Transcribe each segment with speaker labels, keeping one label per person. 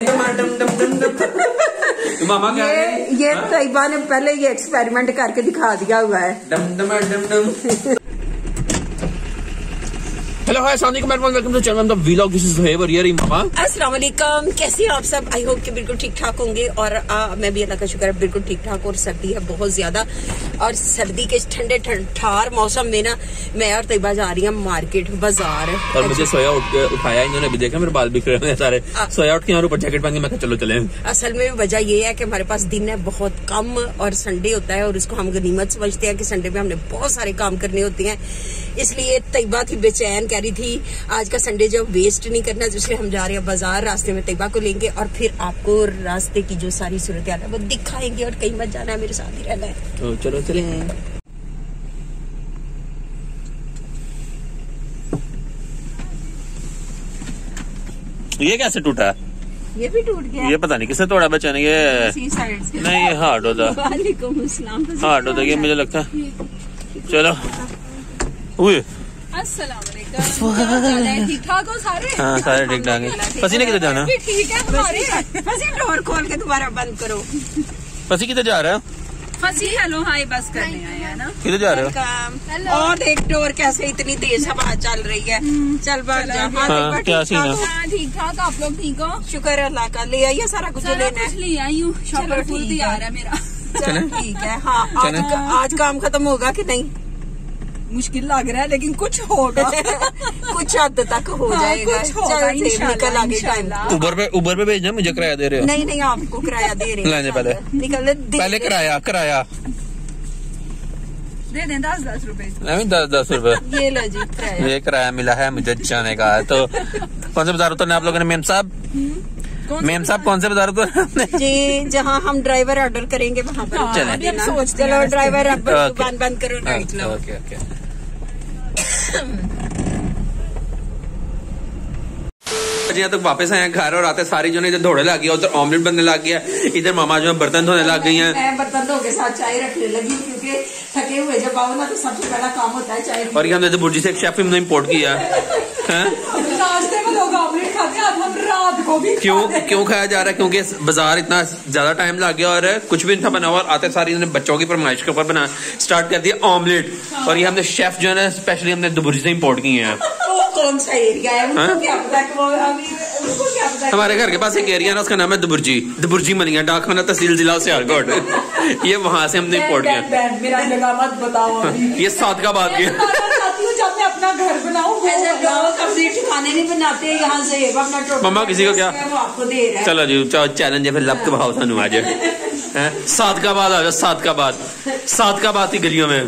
Speaker 1: मामा क्या
Speaker 2: ये तैयबा ने पहले ये एक्सपेरिमेंट करके दिखा दिया हुआ है।
Speaker 1: हेलो हाय अस्सलाम वालेकुम welcome to channel the vlog. This is Zuhaib और ये रही मामा।
Speaker 2: अस्सलाम वालेकुम, कैसे हैं आप सब? आई होप कि बिल्कुल ठीक ठाक होंगे और मैं भी अल्लाह का शुक्र है बिल्कुल ठीक ठाक। और सर्दी है बहुत ज्यादा और सर्दी के ठंडे ठार मौसम में ना मैं और तैयबा जा रही हूँ मार्केट बाजार।
Speaker 1: और मुझे सोया उठ के उठाया इन्होंने, भी देखा मेरे बाल बिखरे हुए सारे। सोया उठ के ऊपर जैकेट पहन के मैं चलो चले।
Speaker 2: असल में वजह ये है कि हमारे पास दिन है बहुत कम और संडे होता है और उसको हम गनीमत समझते हैं कि संडे में हमने बहुत सारे काम करने होते हैं। इसलिए तैयबा थी बेचैन, कह रही थी आज का संडे जो वेस्ट नहीं करना, इसलिए हम जा रहे हैं बाजार। रास्ते में तैयबा को लेंगे और फिर आपको रास्ते की जो सारी सूरत है वो दिखाएंगे और कहीं मत जाना है, मेरे साथ ही रहना है।
Speaker 1: तो चलो चले। ये कैसे टूटा?
Speaker 2: ये भी टूट गया।
Speaker 1: ये पता नहीं किसने तोड़ा बच्चा ने। ये
Speaker 2: साइड से
Speaker 1: नहीं, ये हार्ड होता, हार्ड होता ये मुझे लगता है। चलो
Speaker 3: अस्सलाम वालेकुम, ठीक ठाक हो सारे?
Speaker 1: हाँ सारे ठीक ठाक है। फसी ने किधर जाना?
Speaker 3: ठीक है हमारे।
Speaker 2: फसी डोर खोल के दोबारा बंद करो।
Speaker 1: फसी किधर जा रहा है?
Speaker 3: फसी हेलो हाय बस करने आए हैं ना।
Speaker 1: किधर जा रहे हो?
Speaker 2: और देख डोर कैसे इतनी तेज हवा चल रही है। चल बाहर जा।
Speaker 1: हाँ, क्या सीन है?
Speaker 3: हाँ ठीक ठाक, आप लोग ठीक हो?
Speaker 2: शुक्र है अल्लाह का। ले आइए सारा कुछ लेना है।
Speaker 3: ले आई हूँ, शॉपर फुल तैयार है मेरा।
Speaker 2: चलो ठीक है। हाँ आज काम खत्म होगा कि नहीं?
Speaker 3: मुश्किल लग रहा है लेकिन कुछ होगा।
Speaker 2: कुछ हद तक हो जाएगा।
Speaker 3: कुछ होगा इंशाल्लाह।
Speaker 1: उबर पे भेजना, मुझे किराया दे रहे हो?
Speaker 2: नहीं आपको किराया दे रहे हैं।
Speaker 1: लाने पहले किराया
Speaker 3: दे दें 10-10 रुपए।
Speaker 1: नहीं 10-10 रुपए।
Speaker 2: ये लो जी किराया।
Speaker 1: ये किराया मिला है मुझे जाने का। तो कौन से बाजार उतरना आप लोगों ने? मेम साहब कौन से बाजार उतरना?
Speaker 2: जी जहाँ हम ड्राइवर ऑर्डर करेंगे वहाँ पर
Speaker 1: चले।
Speaker 2: चलो ड्राइवर दुकान बंद करो। राइट लो।
Speaker 1: यहाँ तक वापस आए घर और आते सारी जो इधर दौड़े लग गया, उधर ऑमलेट बनने लग गया, इधर मामा जो बर्तन धोने लग गई हैं।
Speaker 2: मैं बर्तन धो के साथ चाय रखने लगी क्योंकि थके हुए जब आओ ना तो सबसे पहला काम होता है चाय। और
Speaker 1: हमने तो बुर्जी से एक शेफ हमने इम्पोर्ट किया है।
Speaker 3: नाश्ते में लोग ऑमलेट खाते हैं, हम रात को भी
Speaker 1: क्यों खाया जा रहा है? क्योंकि बाजार इतना ज्यादा टाइम लग गया और कुछ भी नहीं था बना हुआ। आते सारी इन्होंने बच्चों की फरमाइश के ऊपर बना स्टार्ट कर दिया ऑमलेट। और ये हमने शेफ जो है ना स्पेशली हमने दुबुर्जी से इम्पोर्ट किए हैं।
Speaker 2: कौन सा एरिया है उनको क्या पता? उनको क्या पता?
Speaker 1: हमारे घर के पास एक एरिया है ना, उसका नाम है दुबुर्जी मनिया, डाकखाना तहसील जिला सियालकोट। ये वहाँ से हमने इम्पोर्ट किया।
Speaker 3: मेरा जगह मत बताओ।
Speaker 1: ये सादकाबाद की
Speaker 3: जब मैं अपना घर बनाऊं
Speaker 2: अपने ठिकाने नहीं बनाते यहाँ से अपना
Speaker 1: मम्मा किसी को क्या
Speaker 2: आपको दे रहा है।
Speaker 1: चलो जी चैलेंज है फिर लब के भाव थानू आज सादकाबाद आ जाओ। सादकाबाद की गलियों में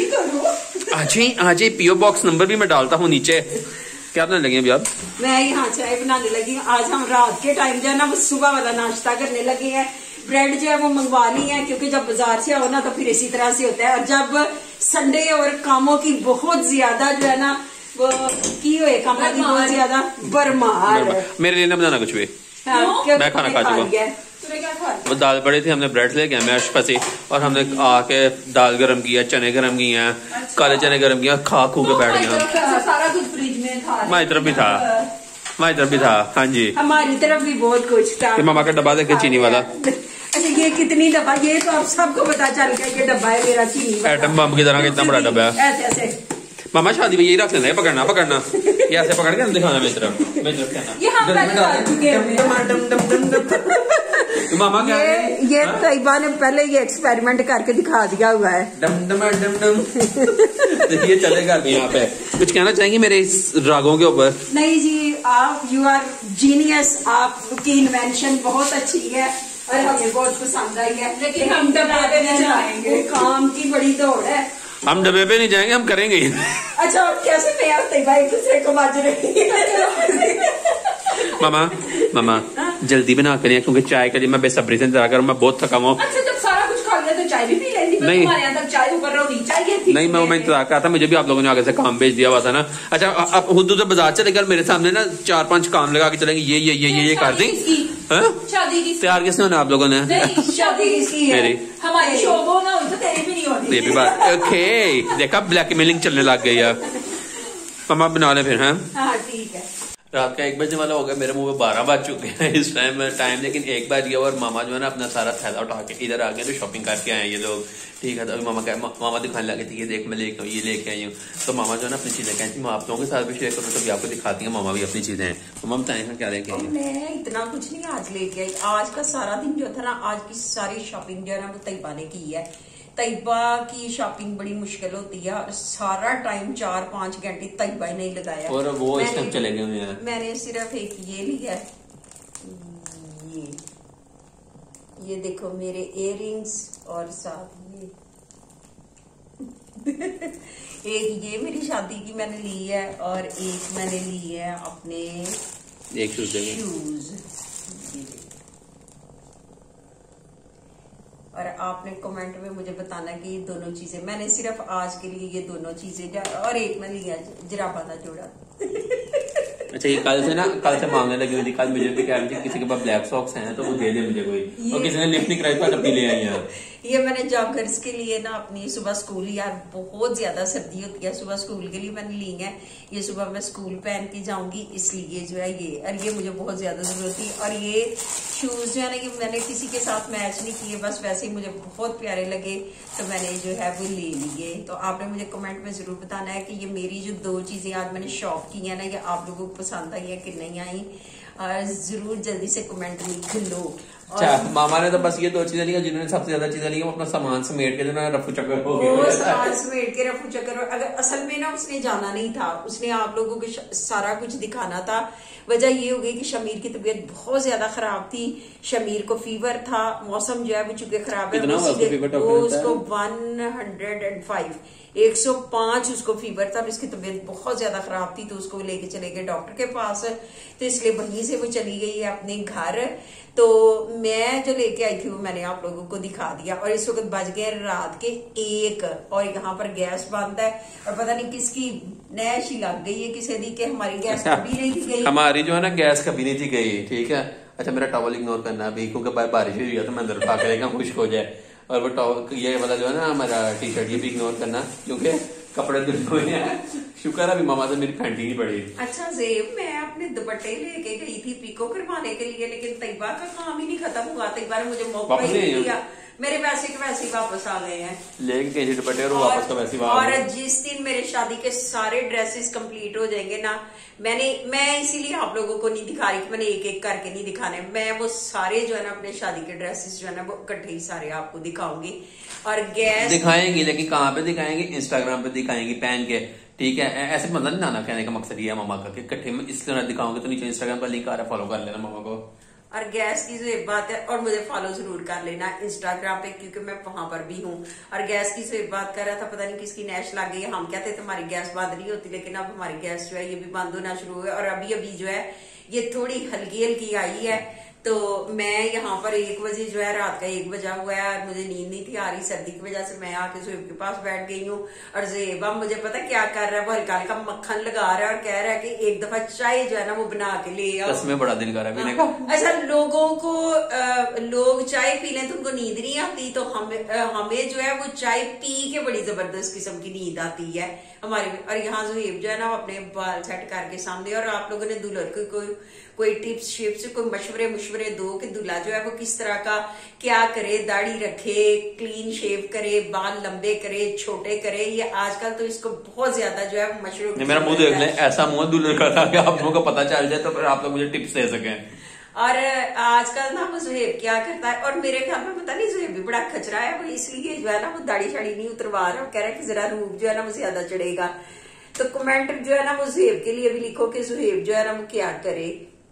Speaker 1: आज ही पीओ बॉक्स नंबर भी मैं डालता हूँ नीचे। क्या बनाने लगे अभी आप?
Speaker 2: मैं यहाँ चाय बनाने लगी। आज हम रात के टाइम जो है ना वो सुबह वाला नाश्ता करने लगे हैं। ब्रेड जो है वो मंगवा ली है क्योंकि जब बाजार से आओ ना तो फिर इसी तरह से होता है। और जब संडे और कामों की बहुत ज्यादा जो है ना वो की हुए कामों की बहुत ज्यादा बरमार।
Speaker 1: मेरे लिए ना बनाना कुछ भी। मैं खाना खा चुका। वो दाल पड़ी थी, हमने ब्रेड ले गए मैं फंसी और हमने आके दाल गरम किया, चने गरम किए हैं, काले चने गरम किया, खा खू के बैठ गया।
Speaker 3: सारा कुछ फ्रिज में था।
Speaker 1: हमारी तरफ भी था। हाँ जी
Speaker 2: हमारी तरफ भी बहुत कुछ था।
Speaker 1: मामा का डब्बा देखे चीनी वाला।
Speaker 2: अच्छा ये कितनी डब्बा? ये तो आप सबको पता चल गया कि डब्बा है मेरा चीनी वाला।
Speaker 1: एटम बम की तरह कितना बड़ा डब्बा है।
Speaker 2: ऐसे
Speaker 1: मामा शादी में यही रख लेना है, पकड़ना ये ऐसे पकड़ के दिखाना मेरी तरफ मामा क्या
Speaker 2: ये तैयबा ने पहले ये एक्सपेरिमेंट करके दिखा दिया हुआ है।
Speaker 1: ये चलेगा भी यहाँ पे। कुछ कहना चाहेंगी मेरे इस रागों के ऊपर?
Speaker 2: नहीं जी आप यू आर जीनियस। आपकी इन्वेंशन बहुत अच्छी है और हमें बहुत पसंद आई है। लेकिन हम डब्बे पे नहीं जाएंगे, काम की बड़ी दौड़ है।
Speaker 1: हम डब्बे पे नहीं जाएंगे, हम करेंगे।
Speaker 2: अच्छा कैसे तैयार तैयबा एक दूसरे को बाज रही
Speaker 1: मामा जल्दी बना करिए क्योंकि चाय के लिए मैं बेसब्री से इंतजार कर, मैं बहुत थका हुआ।
Speaker 3: अच्छा जब सारा कुछ खा लिया तो चाय भी पी लेंगी। नहीं हमारे यहाँ तक चाय ऊपर रोनी चाहिए थी।
Speaker 1: नहीं मैं इंतजार कर रहा था, मुझे भी आप लोगों ने आगे से काम भेज दिया हुआ था ना। अच्छा आप खुद उधर बाजार चले गए, मेरे सामने ना 4-5 काम लगा के चलेंगे। ये कर दी
Speaker 3: शादी की
Speaker 1: तैयार किसने होना आप लोगों ने?
Speaker 3: शादी किसकी है? हमारी शोभो ना हुई तो तेरी भी नहीं होनी।
Speaker 1: ये भी बात ओके। देखा ब्लैकमेलिंग चलने लग गई है। मामा बना ले फिर। हाँ
Speaker 2: ठीक है।
Speaker 1: रात का 1 बजने वाला हो गया, मेरे मुंह में 12 बज चुके हैं इस टाइम, लेकिन 1 बज गया और मामा जो है ना अपना सारा थैला उठा के इधर आ गए, तो शॉपिंग करके आए ये लोग, ठीक है। तो अभी मामा दिखाने लगे थे, ये देख मैं लेके ये लेके आई हूँ। तो मामा जो है ना अपनी चीजें कहती मैं आप लोगों के साथ भी शेयर करूँ, तभी आपको दिखाती हूँ मामा भी अपनी चीजें हैं। तो मामा बताएं क्या लेके आई?
Speaker 2: मैं इतना कुछ नहीं आज लेके आई, आज का सारा दिन जो था ना, आज की सारी शॉपिंग जो है ना वो तैयबा ने की है। तैयबा की शॉपिंग बड़ी मुश्किल होती है और सारा टाइम 4-5 घंटे तैयबा ही नहीं लगाया,
Speaker 1: और वो इस टाइम चले गए हुए हैं।
Speaker 2: मैंने सिर्फ एक ये लिया, ये देखो मेरे इयररिंग्स, और साथ ये एक ये मेरी शादी की मैंने ली है, और एक मैंने ली है अपने
Speaker 1: एक शूज।
Speaker 2: और आपने कमेंट में मुझे बताना कि ये दोनों चीजें मैंने सिर्फ आज के लिए ये दोनों चीजें, और एक मैं लिया जराबा का जोड़ा।
Speaker 1: अच्छा, ये कल से मांगने लगी हुई थी, कल मुझे भी कह रही थी किसी के पास ब्लैक सॉक्स हैं तो वो दे दे मुझे कोई, और किसी ने लिफ्ट नहीं कराई तो अपनी ले आई यार।
Speaker 2: ये मैंने जॉगर्स के लिए ना अपनी सुबह स्कूल, यार बहुत ज्यादा सर्दी होती है, सुबह स्कूल के लिए मैंने ली है। ये सुबह मैं स्कूल पहन के जाऊंगी, इसलिए जो है ये, और ये मुझे बहुत ज्यादा जरूरत थी। और ये शूज जो है ना, ये मैंने किसी के साथ मैच नहीं किए, बस वैसे ही मुझे बहुत प्यारे लगे तो मैंने जो है वो ले लिए। तो आपने मुझे कमेंट में जरूर बताना है कि ये मेरी जो 2 चीजें आज मैंने शॉप की है ना, ये आप लोगों को पसंद आई है कि नहीं आई, और जरूर जल्दी से कमेंट लिख लो।
Speaker 1: अच्छा, मामा ने तो बस ये 2 चीजें ली, जिन्होंने सबसे ज्यादा चीजें ली वो अपना सामान समेट के जो ना रफू चक्कर हो गए,
Speaker 2: वो सामान समेट के रफू चक्कर। अगर असल में ना उसने जाना नहीं था, उसने आप लोगों को सारा कुछ दिखाना था। वजह ये हो गई कि शमीर की तबीयत बहुत ज्यादा खराब थी, शमीर को फीवर था, मौसम जो है वो चूंकि खराब है, वो उसको 105 उसको फीवर था, और उसकी तबीयत बहुत ज्यादा खराब थी, तो उसको लेके चले गए डॉक्टर के पास। तो इसलिए वहीं से वो चली गई है अपने घर। तो मैं जो लेके आई थी वो मैंने आप लोगों को दिखा दिया। और इस वक्त बज गए रात के 1, और यहाँ पर गैस बंद है, और पता नहीं किसकी नैश ही लग गई है किसी दी के हमारी गैस कभी नहीं थी गई।
Speaker 1: हमारी जो है ना गैस कभी नहीं थी गई, ठीक है। अच्छा, मेरा टॉवल इग्नोर करना अभी, क्योंकि बारिश हुई है तो मैं अंदर पा करेगा खुश्क हो जाए। और वो टॉवल ये वाला जो है ना हमारा टी-शर्ट, ये भी इग्नोर करना क्योंकि कपड़े धुल हुए हैं। शुक्र अभी मामा से मेरी फैंटी नहीं पड़ी।
Speaker 2: अच्छा ज़ेब, मैं अपने दुपट्टे लेके गई थी पीको करवाने के लिए, लेकिन तैयबा का काम ही नहीं खत्म हुआ। तैयबा ने मुझे मौका ही नहीं दिया, मेरे पैसे के वैसे ही वापस आ गए हैं,
Speaker 1: लेके दुपट्टे और वापस तो वैसे ही।
Speaker 2: और जिस दिन मेरे शादी के सारे ड्रेसेस कंप्लीट हो जाएंगे ना, मैं इसीलिए आप लोगों को नहीं दिखा रही कि मैंने एक एक करके नहीं दिखाने, मैं वो सारे जो है ना अपने शादी के ड्रेसेस जो है ना वो इकट्ठे ही सारे आपको दिखाऊंगी। और गैस
Speaker 1: दिखाएंगी, लेकिन कहाँ पे दिखाएंगे? इंस्टाग्राम पे दिखाएंगी पहन के, ठीक है। ऐसे मतलब नहीं ना कहने का मकसद ये है मामा का कि इकट्ठे में इस तरह दिखाऊंगे, तो नीचे इंस्टाग्राम पर लिंक आ रहा है, फॉलो कर लेना मामा को।
Speaker 2: और गैस की जो एक बात है, और मुझे फॉलो जरूर कर लेना इंस्टाग्राम पे, क्योंकि मैं वहां पर भी हूँ। और गैस की जो एक बात कर रहा था, पता नहीं किसकी नैश लग गई है। हम कहते थे हमारी गैस बंद नहीं होती, लेकिन अब हमारी गैस जो है ये भी बंद होना शुरू हुआ है। और अभी जो है ये थोड़ी हल्की हल्की आई है। तो मैं यहाँ पर 1 बजे जो है, रात का 1 बजा हुआ है, और मुझे नींद नहीं थी आ रही सर्दी की वजह से। मैं आके ज़ेब के पास बैठ गई हूँ, और ज़ेब अब मुझे पता क्या कर रहा है, वो हल्का हल्का मक्खन लगा रहा है और कह रहा है कि एक दफा चाय जो है ना वो बना के ले आओ।
Speaker 1: इसमें बड़ा दिल कर रहा है पीने का।
Speaker 2: अच्छा, लोगों को लोग चाय पी लें तो उनको नींद नहीं आती, तो हमें जो है वो चाय पी के बड़ी जबरदस्त किस्म की नींद आती है हमारे। और यहाँ ज़ेब जो है ना अपने बाल सेट करके सामने, और आप लोगों ने दुल्हन को कोई टिप्स शिप्स, कोई मशवरे दो कि दूल्हा जो है वो किस तरह का क्या करे, दाढ़ी रखे, क्लीन शेव करे, बाल लंबे करे, छोटे करे। ये आजकल तो इसको बहुत ज्यादा जो है मशरूम।
Speaker 1: मेरा मुंह देख ले, ऐसा मुंह दुल्हन का था कि आप लोगों को पता चल जाए तो फिर आप लोग मुझे टिप्स दे सकें।
Speaker 2: और आजकल ना वो ज़ेब क्या करता है, और मेरे ख्याल में पता नहीं ज़ेब भी बड़ा खचरा है, वो इसलिए जो है ना वो दाढ़ी शाड़ी नहीं उतरवा रहा, कह रहा है कि जरा रूप जो है ना वो ज्यादा चढ़ेगा। तो कमेंट जो है ना वो ज़ेब के लिए भी लिखो कि ज़ेब जो है ना वो क्या करे।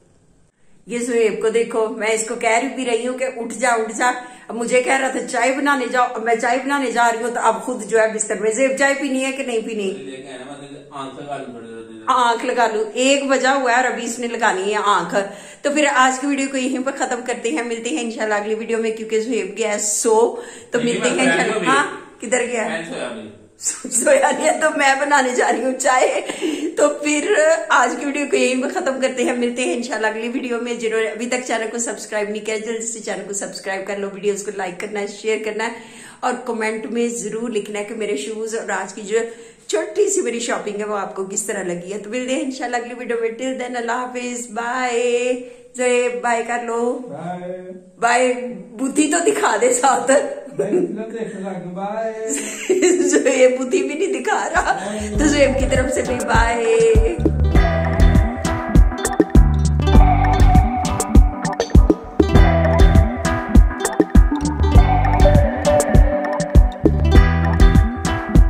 Speaker 2: ये ज़ेब को देखो, मैं इसको कह भी रही हूँ कि उठ जा। अब मुझे कह रहा था चाय बनाने जाओ, अब मैं चाय बनाने जा रही हूँ, तो अब खुद जो है बिस्तर में। ज़ेब चाय पीनी है कि नहीं पीनी? आंख लगा लू, 1 बजा हुआ है और अभी इसने लगानी है आंख। तो फिर आज की वीडियो को यहीं पर खत्म करते हैं, मिलते हैं इंशाल्लाह अगली वीडियो में, क्योंकि ज़ेब गया सो। तो मिलते हैं इंशाल्लाह। हाँ, किधर गया? सोया नहीं है, तो मैं बनाने जा रही हूँ चाय। तो फिर आज की वीडियो को यहीं पे खत्म करते हैं, मिलते हैं इंशाल्लाह अगली वीडियो में। जिन्होंने अभी तक चैनल को सब्सक्राइब नहीं किया, जल्दी से चैनल को सब्सक्राइब कर लो, वीडियोस को लाइक करना है, शेयर करना है, और कमेंट में जरूर लिखना है कि मेरे शूज और आज की जो छोटी सी मेरी शॉपिंग है वो आपको किस तरह लगी है। तो मिलते हैं इंशाल्लाह अगली वीडियो में। टिल देन अल्लाह हाफिज, बाय। जोएब बाय कर लो, बाय। बुद्धि तो दिखा दे साथ। जोएब बुद्धि भी नहीं दिखा रहा, तो जोएब की तरफ से भी बाय।